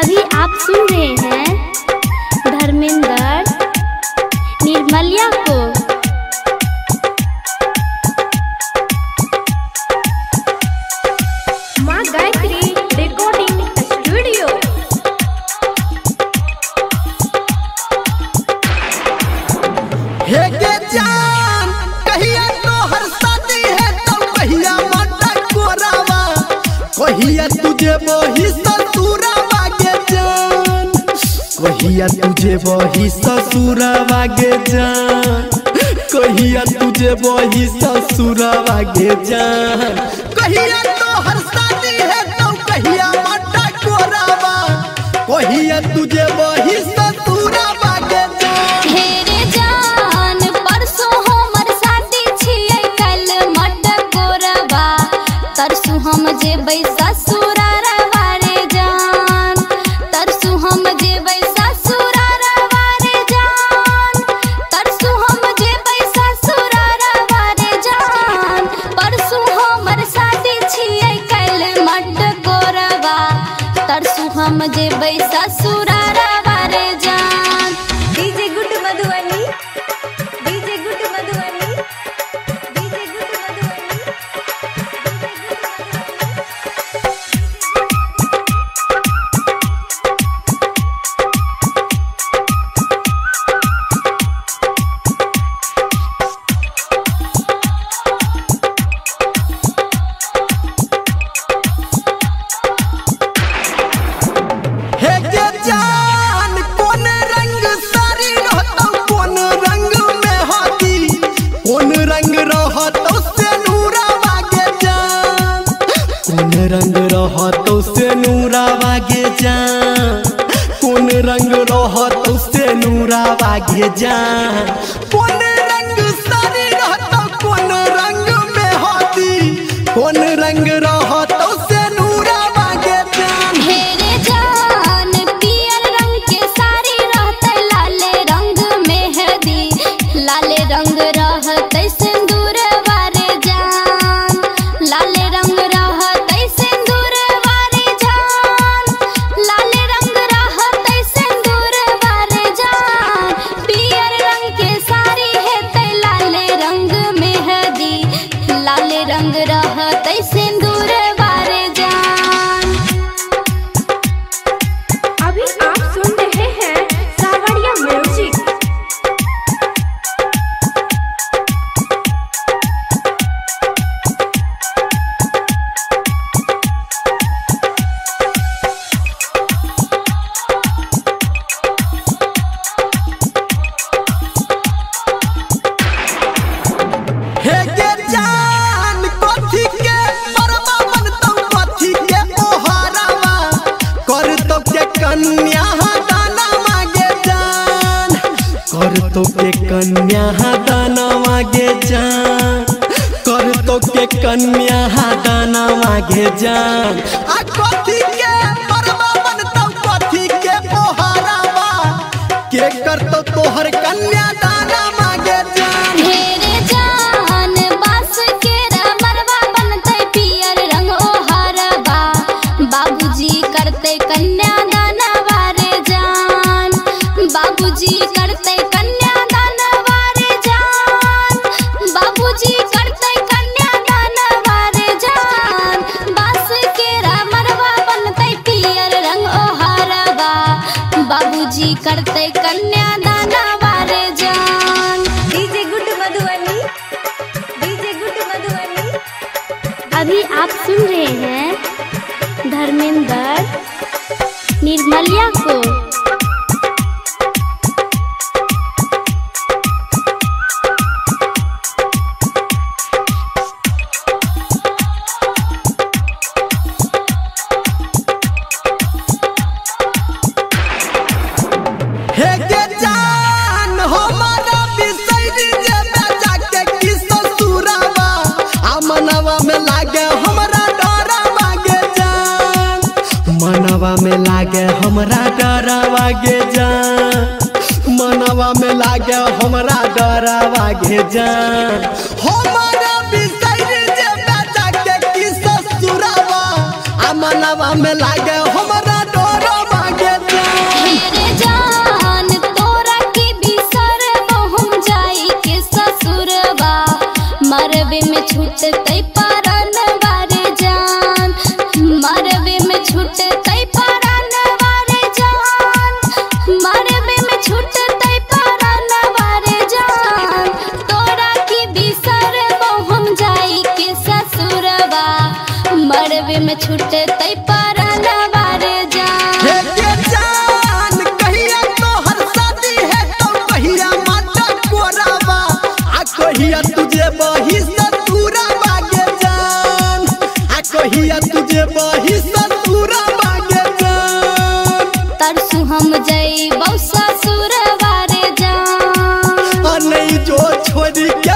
अभी आप सुन रहे हैं धर्मेंद्र निर्मलिया को। माँ गायत्री रिकॉर्डिंग स्टूडियो। हे के जान कहिया तो हर शादी है तो कहिया माता कोरावा, कहिया तुझे वही ससुरावा गे जान, कहिया तुझे वही ससुरावा गे जान, कहिया तुझे वही ससुरावा गे जान, कहिया तो हर शादी है तो कहिया माता कोरावा, कहिया तुझे वही ससुरावा गे जान। हेरे जान परसों हमर शादी छियै कल मट कोरबा, तरसू हम जेबै ससुरारवा रे जान, तरसू हम जेबै ससुरारवा रे जान, तरसू हम जेबै ससुरारवा रे जान, परसू हमर शादी छियै कल मट कोरबा, तरसू हम जेबै ससुरारवा रे जान। DJ good Madhubani, DJ good Madhubani, DJ good Madhubani. हे के जान कौन रंग सारी रहतो, कौन रंग में हाथी, कौन रंग रहतो से नूरावा गे जान, कौन रंग रहतो से नूरावा गे जान, कौन रंग रहतो से नूरावा गे जान, कौन रंग सारी रहतो, कौन रंग में हाथी, कौन रंग रहतो से नूरावा गे जान। हेरे जान पियर रंग के साड़ी रहते, लाले रंग मेहंदी, लाले रंग रहते सिंदूर वारे जान, लाले रंग रहते सिंदूर वारे जान, लाले रंग रहते सिंदूर वारे जान, पियर रंग के साड़ी हेते लाले रंग मेहंदी, लाले रंग रहते सिंदूर वारे जान। अभी आप सुन रहे हैं सावरिया म्यूजिक। हे के जान कथी के परवा बनतौ, कथी के ओहारावा, करतो के कन्या दाना मांगे जान, करतो के कन्या दाना मांगे जान, करतो के कन्या दाना मांगे जान, आ कथी के परवा बनतौ, कथी के ओहारावा, के करतो तोहर कन्या दाना मांगे जान। हेरे जान बास के मरवा बनते पियर रंग ओहरबा, बाबूजी करते कन्या दानवा रे जान, बाबूजी करते कन्या दानवा रे जान, बाबूजी करते कन्या दानवा रे जान, बास के मरवा बनते पियर रंग ओहरबा, बाबूजी करते कन्या दानवा रे जान। DJ good Madhubani, DJ good Madhubani. अभी आप सुन रहे हैं धर्मेंद्र निर्मलिया को। हे के जान हमारा बिसैरी जे बेचा के की ससुरावा, आ मनवा में लागे हमरा डरावा गे जान, मनवा में लागे हमरा डरावा गे जान, मनवा में लागे हमरा डरावा गे जान, हमारा बिसैरी जे बेचा के की ससुरावा, आ मनवा में लागे हमरा डरावा बागे जान। हेरे जान तोरा के बिसर हम जाई के ससुरवा मरबे में छूटतै परान वारे जान मरबे में छूटतै परान वारे जान मरबे में छूटतै परान वारे जान तोरा के बिसर हम जाई के ससुरवा मरबे में छूटतै परान वारे जान। हे के जान कहिया तोहर शादी है तो कहिया माता कोरावा आ कहिया तुझे बही ससुरा बागे जान आ कहिया तुझे बही ससुरा बागे जान। तरसु हम जइबौ ससुरवा रे जान आ नहीं जो छोड़ी के